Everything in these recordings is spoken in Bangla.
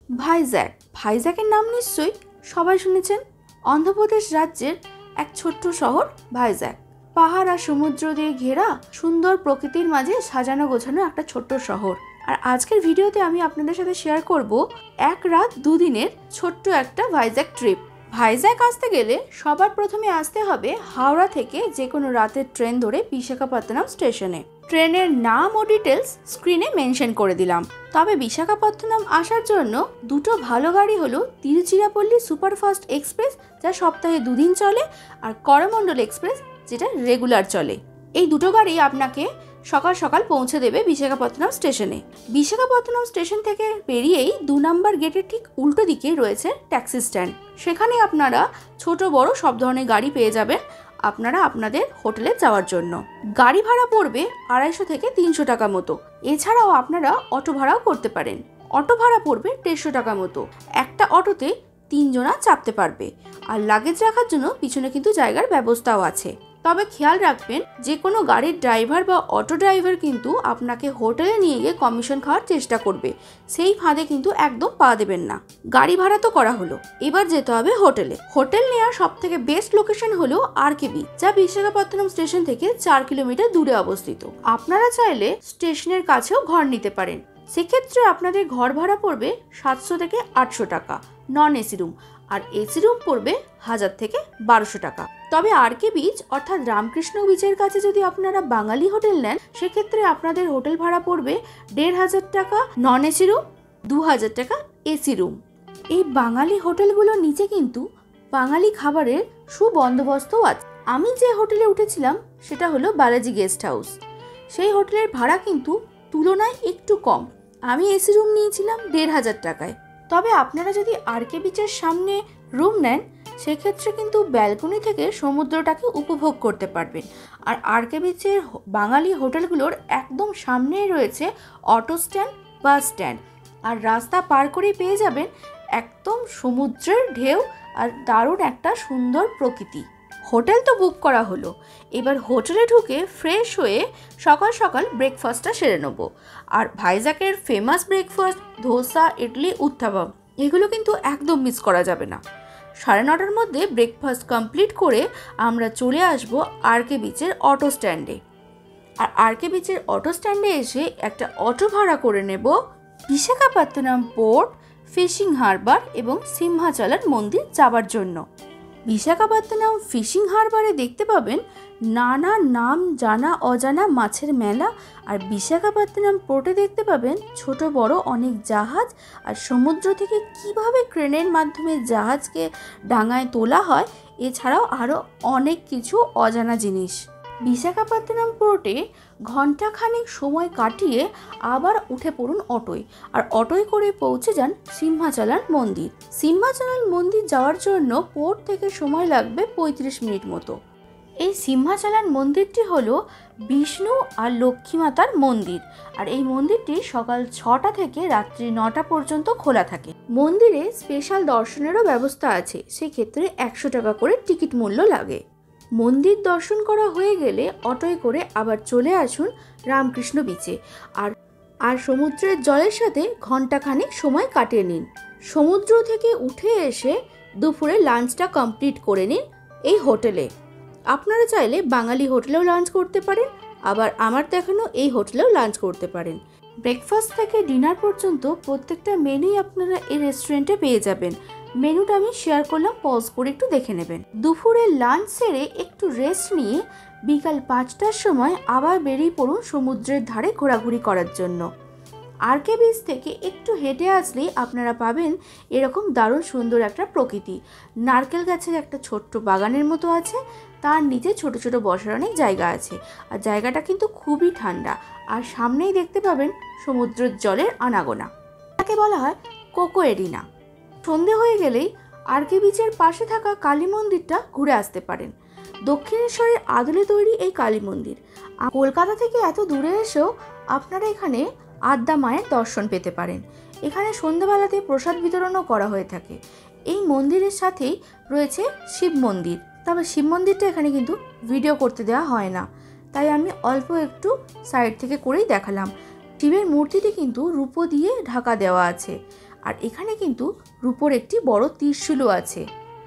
ভাইজ্যাক। ভাইজ্যাকের নাম নিশ্চয়ই সবাই শুনেছেন। অন্ধ্রপ্রদেশ রাজ্যের এক ছোট্ট শহর ভাইজ্যাক। পাহাড় আর সমুদ্র দিয়ে ঘেরা সুন্দর প্রকৃতির মাঝে সাজানো গোছানো একটা ছোট্ট শহর। আর আজকের ভিডিওতে আমি আপনাদের সাথে শেয়ার করব 1 রাত 2 দিনের ছোট্ট একটা ভাইজ্যাক ট্রিপ। ভাইজ্যাক আসতে গেলে সবার প্রথমে আসতে হবে হাওড়া থেকে যে কোনো রাতের ট্রেন ধরে বিশাখাপত্তনম স্টেশনে। ট্রেনের নাম ও ডিটেলস স্ক্রিনে মেনশন করে দিলাম। তবে বিশাখাপত্তনম আসার জন্য দুটো ভালো গাড়ি হলো তিরুচিরাপল্লী সুপারফাস্ট এক্সপ্রেস, যা সপ্তাহে 2 দিন চলে, আর করমণ্ডল এক্সপ্রেস, যেটা রেগুলার চলে। এই দুটো গাড়ি আপনাকে সকাল সকাল পৌঁছে দেবে বিশাখাপত্তনম স্টেশনে। বিশাখাপত্তনম স্টেশন থেকে বেরিয়েই 2 নম্বর গেটের ঠিক উল্টো দিকে রয়েছে ট্যাক্সি স্ট্যান্ড। সেখানে আপনারা ছোট বড় সব ধরনের গাড়ি পেয়ে যাবেন আপনারা আপনাদের হোটেলে যাওয়ার জন্য। গাড়ি ভাড়া পড়বে 250 থেকে 300 টাকা মতো। এছাড়াও আপনারা অটো ভাড়াও করতে পারেন। অটো ভাড়া পড়বে 150 টাকা মতো। একটা অটোতে 3 জনা চাপতে পারবে। আর লাগেজ রাখার জন্য পিছনে কিন্তু জায়গার ব্যবস্থাও আছে। তবে খেয়াল রাখবেন, যে কোনো গাড়ির ড্রাইভার বা অটো ড্রাইভার কিন্তু আপনাকে হোটেলে নিয়ে গিয়ে কমিশন খাওয়ার চেষ্টা করবে। সেই ফাঁদে কিন্তু একদম পা দেবেন না। গাড়ি ভাড়া তো করা হলো, এবার যেতে হবে হোটেলে। হোটেল নেওয়ার সব থেকে বেস্ট লোকেশন হলো RK বিচ, যা বিশাখাপত্তনম স্টেশন থেকে 4 কিলোমিটার দূরে অবস্থিত। আপনারা চাইলে স্টেশনের কাছেও ঘর নিতে পারেন। সেক্ষেত্রে আপনাদের ঘর ভাড়া পড়বে 700 থেকে 800 টাকা নন এসি রুম, আর এসি রুম পড়বে 1000 থেকে 1200 টাকা। তবে RK বিচ অর্থাৎ রামকৃষ্ণ বিচের কাছে যদি আপনারা বাঙালি হোটেল নেন, সেক্ষেত্রে আপনাদের হোটেল ভাড়া পড়বে 1500 টাকা নন এসি রুম, 2000 টাকা এসি রুম। এই বাঙালি হোটেলগুলোর নিচে কিন্তু বাঙালি খাবারের সুবন্দোবস্তও আছে। আমি যে হোটেলে উঠেছিলাম সেটা হলো বালাজি গেস্ট হাউস। সেই হোটেলের ভাড়া কিন্তু তুলনায় একটু কম। আমি এসি রুম নিয়েছিলাম 1500 টাকায়। তবে আপনারা যদি RK বিচের সামনে রুম নেন, সেক্ষেত্রে কিন্তু ব্যালকনি থেকে সমুদ্রটাকে উপভোগ করতে পারবেন। আর RK বিচের বাঙালি হোটেলগুলোর একদম সামনেই রয়েছে অটো স্ট্যান্ড, বাস স্ট্যান্ড, আর রাস্তা পার করেই পেয়ে যাবেন একদম সমুদ্রের ঢেউ আর দারুণ একটা সুন্দর প্রকৃতি। হোটেল তো বুক করা হলো, এবার হোটেলে ঢুকে ফ্রেশ হয়ে সকাল সকাল ব্রেকফাস্টটা সেরে নেব। আর ভাইজ্যাকের ফেমাস ব্রেকফাস্ট ধোসা, ইডলি, উত্তাপাম, এগুলো কিন্তু একদম মিস করা যাবে না। 9:30টার মধ্যে ব্রেকফাস্ট কমপ্লিট করে আমরা চলে আসব RK বিচের অটো স্ট্যান্ডে। আর RK বিচের অটো স্ট্যান্ডে এসে একটা অটো ভাড়া করে নেব বিশাখাপত্তনম পোর্ট, ফিশিং হারবার এবং সিংহাচলার মন্দির যাবার জন্য। বিশাখাপত্তনম ফিশিং হারবারে দেখতে পাবেন নানা নাম জানা অজানা মাছের মেলা, আর বিশাখাপত্তনম পোর্টে দেখতে পাবেন ছোট বড় অনেক জাহাজ, আর সমুদ্র থেকে কিভাবে ক্রেনের মাধ্যমে জাহাজকে ডাঙায় তোলা হয়, এছাড়াও আরও অনেক কিছু অজানা জিনিস। বিশাখাপত্তনম পোর্টে ঘণ্টাখানেক সময় কাটিয়ে আবার উঠে পড়ুন অটোয়, আর অটোয় করে পৌঁছে যান সিংহাচলার মন্দির। সিংহাচলার মন্দির যাওয়ার জন্য পোর্ট থেকে সময় লাগবে 35 মিনিট মতো। এই সিংহাচলার মন্দিরটি হলো বিষ্ণু আর লক্ষ্মী মাতার মন্দির, আর এই মন্দিরটি সকাল 6টা থেকে রাত্রি 9টা পর্যন্ত খোলা থাকে। মন্দিরে স্পেশাল দর্শনেরও ব্যবস্থা আছে, সেক্ষেত্রে 100 টাকা করে টিকিট মূল্য লাগে। মন্দির দর্শন করা হয়ে গেলে অটোয় করে আবার চলে আসুন রামকৃষ্ণ বিচে, আর সমুদ্রের জলের সাথে ঘণ্টাখানেক সময় কাটিয়ে নিন। সমুদ্র থেকে উঠে এসে দুপুরে লাঞ্চটা কমপ্লিট করে নিন এই হোটেলে। আপনারা চাইলে বাঙালি হোটেলেও লাঞ্চ করতে পারেন, আবার আমার দেখানো এই হোটেলেও লাঞ্চ করতে পারেন। ব্রেকফাস্ট থেকে ডিনার পর্যন্ত প্রত্যেকটা মেনুই আপনারা এই রেস্টুরেন্টে পেয়ে যাবেন। মেনুটা আমি শেয়ার করলাম, পজ করে একটু দেখে নেবেন। দুপুরে লাঞ্চ সেরে একটু রেস্ট নিয়ে বিকাল 5টার সময় আবার বেরিয়ে পড়ুন সমুদ্রের ধারে ঘোরাঘুরি করার জন্য। RK বিচ থেকে একটু হেঁটে আসলেই আপনারা পাবেন এরকম দারুণ সুন্দর একটা প্রকৃতি। নারকেল গাছের একটা ছোট্ট বাগানের মতো আছে, তার নিচে ছোট ছোট বসার অনেক জায়গা আছে, আর জায়গাটা কিন্তু খুবই ঠান্ডা। আর সামনেই দেখতে পাবেন সমুদ্রের জলের আনাগোনা, তাকে বলা হয় কোকো এরিনা। সন্ধে হয়ে গেলেই RK বিচের পাশে থাকা কালী মন্দিরটা ঘুরে আসতে পারেন। দক্ষিণেশ্বরের আদলে তৈরি এই কালী মন্দির। কলকাতা থেকে এত দূরে এসেও আপনারা এখানে আদ্যা মায়ের দর্শন পেতে পারেন। এখানে সন্ধ্যাবেলাতে প্রসাদ বিতরণও করা হয়ে থাকে। এই মন্দিরের সাথেই রয়েছে শিব মন্দির, তবে শিব মন্দিরটা এখানে কিন্তু ভিডিও করতে দেওয়া হয় না, তাই আমি অল্প একটু সাইড থেকে করেই দেখালাম। শিবের মূর্তিটি কিন্তু রূপো দিয়ে ঢাকা দেওয়া আছে, আর এখানে কিন্তু রূপোর একটি বড় ত্রিশূলও আছে।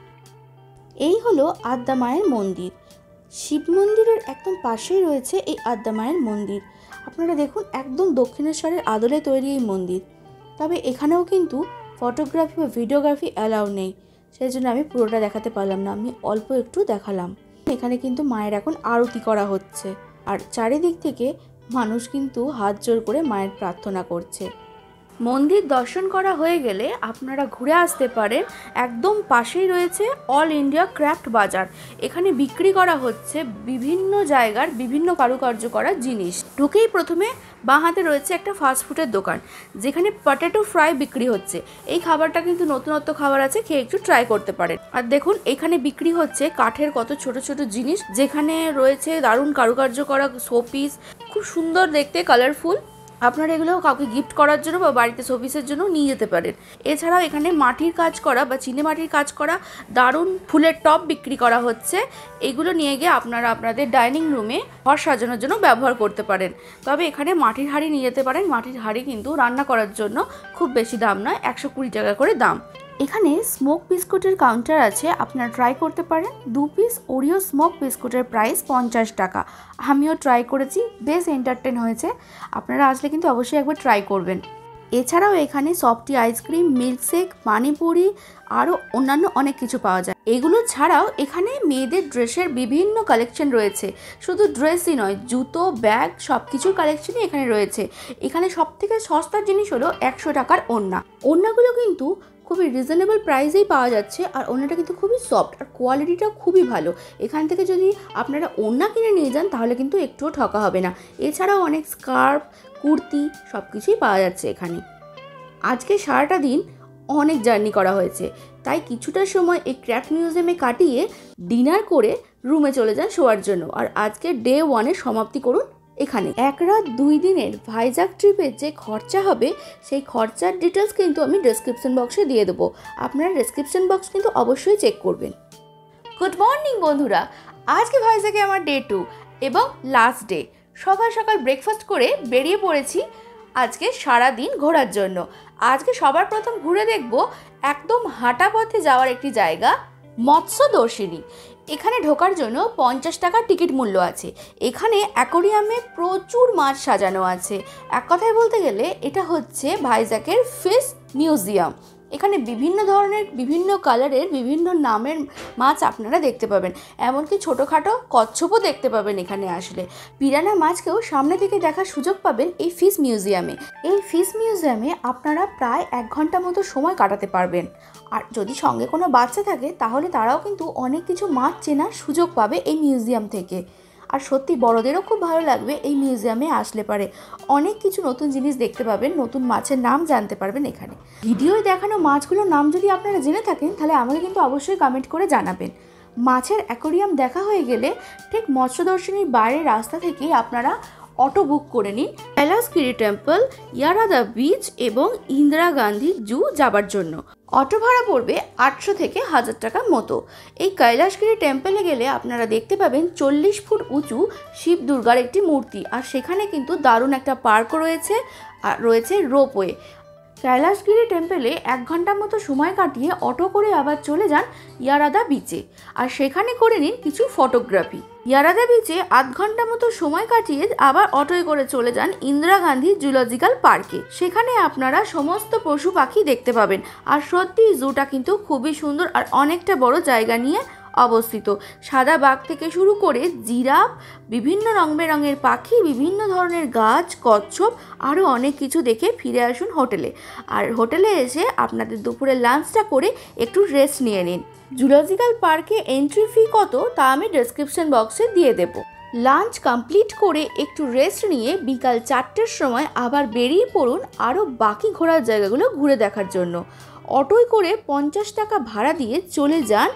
এই হলো আদ্যা মায়ের মন্দির। শিব মন্দিরের একদম পাশেই রয়েছে এই আদ্যা মায়ের মন্দির। আপনারা দেখুন একদম দক্ষিণেশ্বরের আদলে তৈরি এই মন্দির। তবে এখানেও কিন্তু ফটোগ্রাফি বা ভিডিওগ্রাফি অ্যালাউ নেই, সেই জন্য আমি পুরোটা দেখাতে পারলাম না, আমি অল্প একটু দেখালাম। এখানে কিন্তু মায়ের এখন আরতি করা হচ্ছে, আর চারিদিক থেকে মানুষ কিন্তু হাত জোড় করে মায়ের প্রার্থনা করছে। মন্দির দর্শন করা হয়ে গেলে আপনারা ঘুরে আসতে পারেন। একদম পাশেই রয়েছে অল ইন্ডিয়া ক্রাফট বাজার। এখানে বিক্রি করা হচ্ছে বিভিন্ন জায়গার বিভিন্ন কারুকার্য করা জিনিস। ঢুকেই প্রথমে বাঁ হাতে রয়েছে একটা ফাস্টফুডের দোকান, যেখানে পটেটো ফ্রাই বিক্রি হচ্ছে। এই খাবারটা কিন্তু নতুনত্ব খাবার আছে, খেয়ে একটু ট্রাই করতে পারেন। আর দেখুন এখানে বিক্রি হচ্ছে কাঠের কত ছোট ছোট জিনিস, যেখানে রয়েছে দারুণ কারুকার্য করা শোপিস, খুব সুন্দর দেখতে, কালারফুল। আপনারা এগুলো কাউকে গিফট করার জন্য বা বাড়িতে শোপিসের জন্য নিয়ে যেতে পারেন। এছাড়াও এখানে মাটির কাজ করা বা চিনে মাটির কাজ করা দারুণ ফুলের টব বিক্রি করা হচ্ছে। এগুলো নিয়ে গিয়ে আপনারা আপনাদের ডাইনিং রুমে ঘর সাজানোর জন্য ব্যবহার করতে পারেন। তবে এখানে মাটির হাঁড়ি নিয়ে যেতে পারেন। মাটির হাঁড়ি কিন্তু রান্না করার জন্য খুব বেশি দাম নয়, 120 টাকা করে দাম। এখানে স্মোক বিস্কুটের কাউন্টার আছে, আপনারা ট্রাই করতে পারেন। 2 পিস ওরিও স্মোক বিস্কুটের প্রাইস 50 টাকা। আমিও ট্রাই করেছি, বেশ এন্টারটেন হয়েছে। আপনারা আসলে কিন্তু অবশ্যই একবার ট্রাই করবেন। এছাড়াও এখানে সফটি আইসক্রিম, মিল্কশেক, পানিপুরি আরও অন্যান্য অনেক কিছু পাওয়া যায়। এগুলো ছাড়াও এখানে মেয়েদের ড্রেসের বিভিন্ন কালেকশন রয়েছে। শুধু ড্রেসই নয়, জুতো, ব্যাগ সব কিছুর কালেকশনই এখানে রয়েছে। এখানে সবথেকে সস্তার জিনিস হলো 100 টাকার ওড়না। ওড়নাগুলো কিন্তু খুবই রিজনেবল প্রাইসেই পাওয়া যাচ্ছে, আর ওড়নাটা কিন্তু খুবই সফট আর কোয়ালিটিটাও খুবই ভালো। এখান থেকে যদি আপনারা ওড়না কিনে নিয়ে যান তাহলে কিন্তু একটুও ঠকা হবে না। এছাড়াও অনেক স্কার্ফ, কুর্তি সব কিছুই পাওয়া যাচ্ছে এখানে। আজকে সারাটা দিন অনেক জার্নি করা হয়েছে, তাই কিছুটা সময় এই ক্রাফট মিউজিয়ামে কাটিয়ে ডিনার করে রুমে চলে যান শোয়ার জন্য। আর আজকে ডে 1-এর সমাপ্তি করুন এখানে। 1 রাত 2 দিনের ভাইজাগ ট্রিপের যে খরচা হবে সেই খরচার ডিটেলস কিন্তু আমি ডেসক্রিপশন বক্সে দিয়ে দেবো। আপনারা ডেসক্রিপশন বক্স কিন্তু অবশ্যই চেক করবেন। গুড মর্নিং বন্ধুরা, আজকে ভাইজাগে আমার ডে 2 এবং লাস্ট ডে। সকাল সকাল ব্রেকফাস্ট করে বেরিয়ে পড়েছি আজকে সারা দিন ঘোরার জন্য। আজকে সবার প্রথম ঘুরে দেখব একদম হাঁটা পথে যাওয়ার একটি জায়গা, মৎস্যদর্শিনী। এখানে ঢোকার জন্য 50 টাকা টিকিট মূল্য আছে। এখানে অ্যাকোরিয়ামে প্রচুর মাছ সাজানো আছে। এক কথায় বলতে গেলে এটা হচ্ছে ভাইজাগের ফিশ মিউজিয়াম। এখানে বিভিন্ন ধরনের, বিভিন্ন কালারের, বিভিন্ন নামের মাছ আপনারা দেখতে পাবেন। এমনকি ছোটোখাটো কচ্ছপও দেখতে পাবেন এখানে আসলে। পিরানা মাছকেও সামনে থেকে দেখার সুযোগ পাবেন এই ফিশ মিউজিয়ামে। এই ফিশ মিউজিয়ামে আপনারা প্রায় 1 ঘন্টা মতো সময় কাটাতে পারবেন। আর যদি সঙ্গে কোনো বাচ্চা থাকে তাহলে তারাও কিন্তু অনেক কিছু মাছ চেনার সুযোগ পাবে এই মিউজিয়াম থেকে। আর সত্যি বড়দেরও খুব ভালো লাগবে এই মিউজিয়ামে আসলে পারে। অনেক কিছু নতুন জিনিস দেখতে পাবেন, নতুন মাছের নাম জানতে পারবেন এখানে। ভিডিওয় দেখানো মাছগুলোর নাম যদি আপনারা জেনে থাকেন তাহলে আমাকে কিন্তু অবশ্যই কমেন্ট করে জানাবেন। মাছের অ্যাকোরিয়াম দেখা হয়ে গেলে ঠিক মৎস্যদর্শিনীর বাইরের রাস্তা থেকে আপনারা অটো বুক করে নিন কৈলাসগিরি টেম্পল, ইয়ারাদা বিচ এবং ইন্দিরা গান্ধী জু যাবার জন্য। অটো ভাড়া পড়বে 800 থেকে 1000 টাকা মতো। এই কৈলাসগিরি টেম্পলে গেলে আপনারা দেখতে পাবেন 40 ফুট উঁচু শিব দুর্গার একটি মূর্তি, আর সেখানে কিন্তু দারুণ একটা পার্কও রয়েছে, আর রয়েছে রোপওয়ে। কৈলাসগিরি টেম্পলে 1 ঘন্টার মতো সময় কাটিয়ে অটো করে আবার চলে যান ইয়ারাদা বিচে, আর সেখানে করে নিন কিছু ফটোগ্রাফি। ইয়ারাদা বিচে 8 ঘন্টা মতো সময় কাটিয়ে আবার অটোয় করে চলে যান ইন্দিরা গান্ধী জুলজিক্যাল পার্কে। সেখানে আপনারা সমস্ত পশু পাখি দেখতে পাবেন। আর সত্যি জুটা কিন্তু খুবই সুন্দর আর অনেকটা বড় জায়গা নিয়ে অবস্থিত। সাদা বাঘ থেকে শুরু করে জিরাফ, বিভিন্ন রং বেরঙের পাখি, বিভিন্ন ধরনের গাছ, কচ্ছপ আরও অনেক কিছু দেখে ফিরে আসুন হোটেলে। আর হোটেলে এসে আপনাদের দুপুরের লাঞ্চটা করে একটু রেস্ট নিয়ে নিন। জুলজিক্যাল পার্কে এন্ট্রি ফি কত তা আমি ডেসক্রিপশন বক্সে দিয়ে দেব। লাঞ্চ কমপ্লিট করে একটু রেস্ট নিয়ে বিকাল 4টের সময় আবার বেরিয়ে পড়ুন আরও বাকি ঘোরার জায়গাগুলো ঘুরে দেখার জন্য। অটোয় করে 50 টাকা ভাড়া দিয়ে চলে যান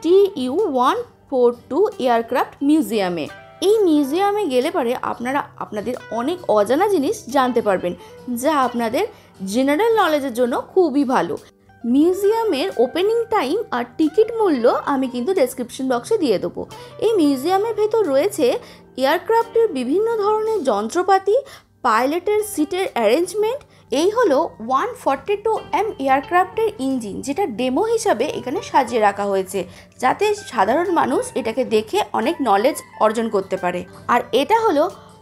TU142 এয়ারক্রাফট মিউজিয়ামে। এই মিউজিয়ামে গেলে পরে আপনারা আপনাদের অনেক অজানা জিনিস জানতে পারবেন, যা আপনাদের জেনারেল নলেজের জন্য খুবই ভালো। মিউজিয়ামের ওপেনিং টাইম আর টিকিট মূল্য আমি কিন্তু ডেসক্রিপশন বক্সে দিয়ে দেবো। এই মিউজিয়ামের ভেতর রয়েছে এয়ারক্রাফটের বিভিন্ন ধরনের যন্ত্রপাতি, পাইলটের সিটের অ্যারেঞ্জমেন্ট এই হলো 142M এয়ারক্রাফটের ইঞ্জিন, যেটা ডেমো হিসাবে এখানে সাজিয়ে রাখা হয়েছে, যাতে সাধারণ মানুষ এটাকে দেখে অনেক নলেজ অর্জন করতে পারে। আর এটা হলো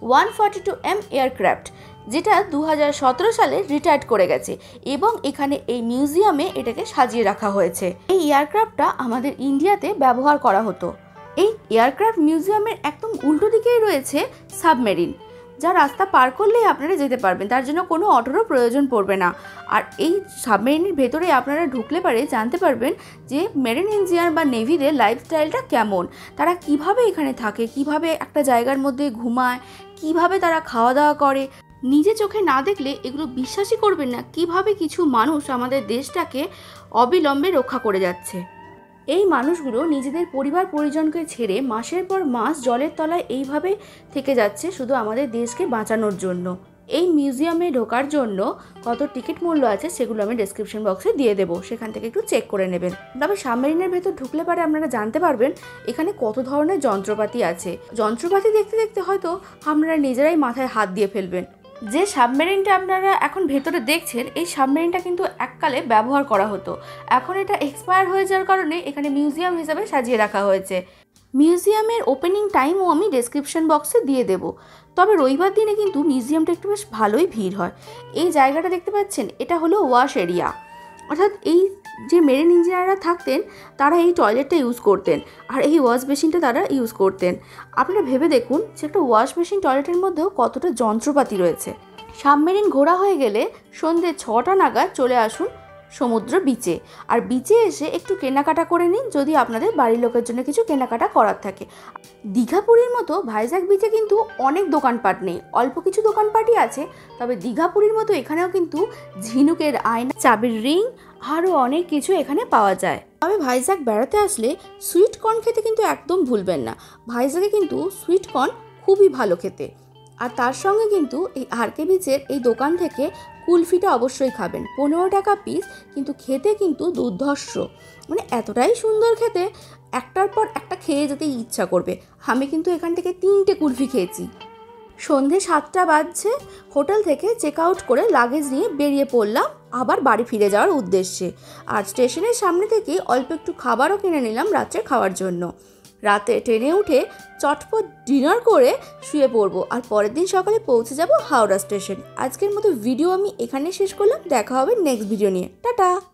142M এয়ারক্রাফট, যেটা 2017 সালে রিটায়ার্ড করে গেছে এবং এখানে এই মিউজিয়ামে এটাকে সাজিয়ে রাখা হয়েছে। এই এয়ারক্রাফটটা আমাদের ইন্ডিয়াতে ব্যবহার করা হতো। এই এয়ারক্রাফট মিউজিয়ামের একদম উল্টো দিকেই রয়েছে সাবমেরিন, যা রাস্তা পার করলেই আপনারা যেতে পারবেন, তার জন্য কোনো অটোরও প্রয়োজন পড়বে না। আর এই সাবমেরিনের ভেতরে আপনারা ঢুকলে পারে জানতে পারবেন যে মেরিন ইঞ্জিনিয়ার বা নেভিদের লাইফস্টাইলটা কেমন, তারা কিভাবে এখানে থাকে, কিভাবে একটা জায়গার মধ্যে ঘুমায়, কিভাবে তারা খাওয়া দাওয়া করে। নিজে চোখে না দেখলে এগুলো বিশ্বাসই করবেন না কিভাবে কিছু মানুষ আমাদের দেশটাকে অবিলম্বে রক্ষা করে যাচ্ছে। এই মানুষগুলো নিজেদের পরিবার পরিজনকে ছেড়ে মাসের পর মাস জলের তলায় এইভাবে থেকে যাচ্ছে শুধু আমাদের দেশকে বাঁচানোর জন্য। এই মিউজিয়ামে ঢোকার জন্য কত টিকিট মূল্য আছে সেগুলো আমি ডেসক্রিপশন বক্সে দিয়ে দেবো, সেখান থেকে একটু চেক করে নেবেন। তবে সাবমেরিনের ভেতর ঢুকলে পারে আপনারা জানতে পারবেন এখানে কত ধরনের যন্ত্রপাতি আছে। যন্ত্রপাতি দেখতে দেখতে হয়তো আপনারা নিজেরাই মাথায় হাত দিয়ে ফেলবেন। যে সাবমেরিনটা আপনারা এখন ভেতরে দেখছেন, এই সাবমেরিনটা কিন্তু এককালে ব্যবহার করা হতো, এখন এটা এক্সপায়ার হয়ে যাওয়ার কারণে এখানে মিউজিয়াম হিসাবে সাজিয়ে রাখা হয়েছে। মিউজিয়ামের ওপেনিং টাইমও আমি ডেসক্রিপশন বক্সে দিয়ে দেব। তবে রবিবার দিনে কিন্তু মিউজিয়ামটা একটু বেশ ভালোই ভিড় হয়। এই জায়গাটা দেখতে পাচ্ছেন, এটা হলো ওয়াশ এরিয়া, অর্থাৎ এই যে মেরিন ইঞ্জিনিয়াররা থাকতেন তারা এই টয়লেটটা ইউজ করতেন আর এই ওয়াশ বেসিনটা তারা ইউজ করতেন। আপনারা ভেবে দেখুন যে একটা ওয়াশ বেসিন টয়লেটের মধ্যেও কতটা যন্ত্রপাতি রয়েছে। সাবমেরিন ঘোরা হয়ে গেলে সন্ধ্যে 6টা নাগাদ চলে আসুন সমুদ্র বিচে, আর বিচে এসে একটু কেনাকাটা করে নিন যদি আপনাদের বাড়ির লোকের জন্য কিছু কেনাকাটা করার থাকে। দীঘাপুরীর মতো ভাইজ্যাক বিচে কিন্তু অনেক দোকানপাট নেই, অল্প কিছু দোকানপাটই আছে। তবে দীঘাপুরীর মতো এখানেও কিন্তু ঝিনুকের আয়না, চাবির রিং, আরও অনেক কিছু এখানে পাওয়া যায়। তবে ভাইজ্যাক বেড়াতে আসলে সুইট কর্ন খেতে কিন্তু একদম ভুলবেন না। ভাইজ্যাকে কিন্তু সুইট কর্ন খুবই ভালো খেতে। আর তার সঙ্গে কিন্তু এই আরকে বিচের এই দোকান থেকে কুলফিটা অবশ্যই খাবেন, 15 টাকা পিস, কিন্তু খেতে কিন্তু দুর্ধর্ষ, মানে এতটাই সুন্দর খেতে, একটার পর একটা খেয়ে যেতে ইচ্ছা করবে। আমি কিন্তু এখান থেকে 3টে কুলফি খেয়েছি। সন্ধে 7টা বাজছে, হোটেল থেকে চেক আউট করে লাগেজ নিয়ে বেরিয়ে পড়লাম আবার বাড়ি ফিরে যাওয়ার উদ্দেশ্যে। আর স্টেশনের সামনে থেকে অল্প একটু খাবারও কিনে নিলাম রাত্রে খাওয়ার জন্য। রাতে ট্রেনে উঠে চটপট ডিনার করে শুয়ে পড়বো, আর পরের দিন সকালে পৌঁছে যাব হাওড়া স্টেশন। আজকের মতো ভিডিও আমি এখানে শেষ করলাম, দেখা হবে নেক্সট ভিডিও নিয়ে। টাটা।